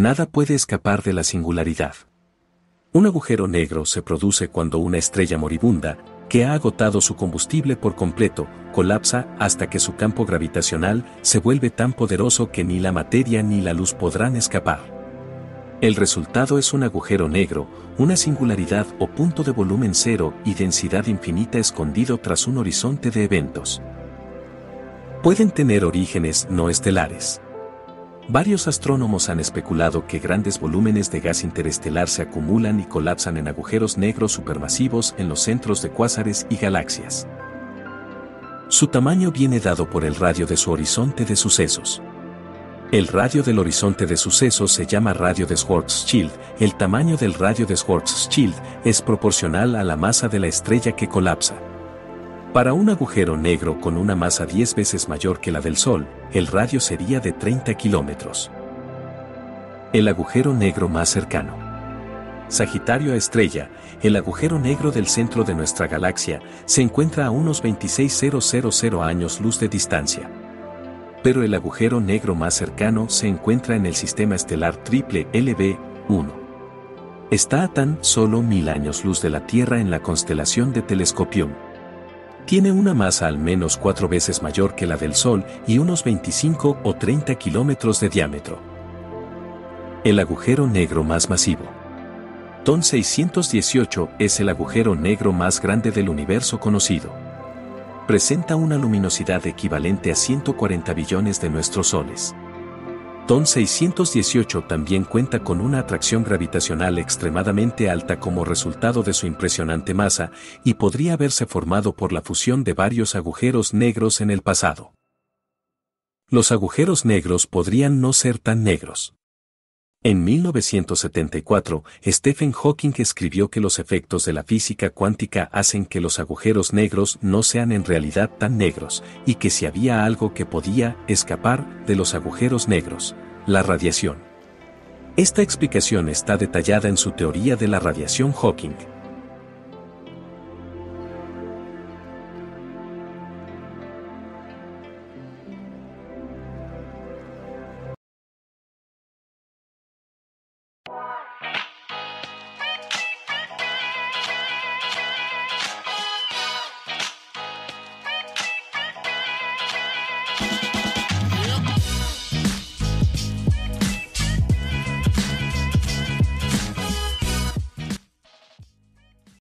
Nada puede escapar de la singularidad. Un agujero negro se produce cuando una estrella moribunda, que ha agotado su combustible por completo, colapsa hasta que su campo gravitacional se vuelve tan poderoso que ni la materia ni la luz podrán escapar. El resultado es un agujero negro, una singularidad o punto de volumen cero y densidad infinita escondido tras un horizonte de eventos. Pueden tener orígenes no estelares. Varios astrónomos han especulado que grandes volúmenes de gas interestelar se acumulan y colapsan en agujeros negros supermasivos en los centros de cuásares y galaxias. Su tamaño viene dado por el radio de su horizonte de sucesos. El radio del horizonte de sucesos se llama radio de Schwarzschild. El tamaño del radio de Schwarzschild es proporcional a la masa de la estrella que colapsa. Para un agujero negro con una masa 10 veces mayor que la del Sol, el radio sería de 30 kilómetros. El agujero negro más cercano. Sagitario a estrella, el agujero negro del centro de nuestra galaxia, se encuentra a unos 26.000 años luz de distancia. Pero el agujero negro más cercano se encuentra en el sistema estelar triple LB1. Está a tan solo 1000 años luz de la Tierra en la constelación de Telescopium. Tiene una masa al menos 4 veces mayor que la del Sol y unos 25 o 30 kilómetros de diámetro. El agujero negro más masivo. TON 618 es el agujero negro más grande del universo conocido. Presenta una luminosidad equivalente a 140 billones de nuestros soles. TON 618 también cuenta con una atracción gravitacional extremadamente alta como resultado de su impresionante masa y podría haberse formado por la fusión de varios agujeros negros en el pasado. Los agujeros negros podrían no ser tan negros. En 1974, Stephen Hawking escribió que los efectos de la física cuántica hacen que los agujeros negros no sean en realidad tan negros, y que si había algo que podía escapar de los agujeros negros, la radiación. Esta explicación está detallada en su teoría de la radiación Hawking.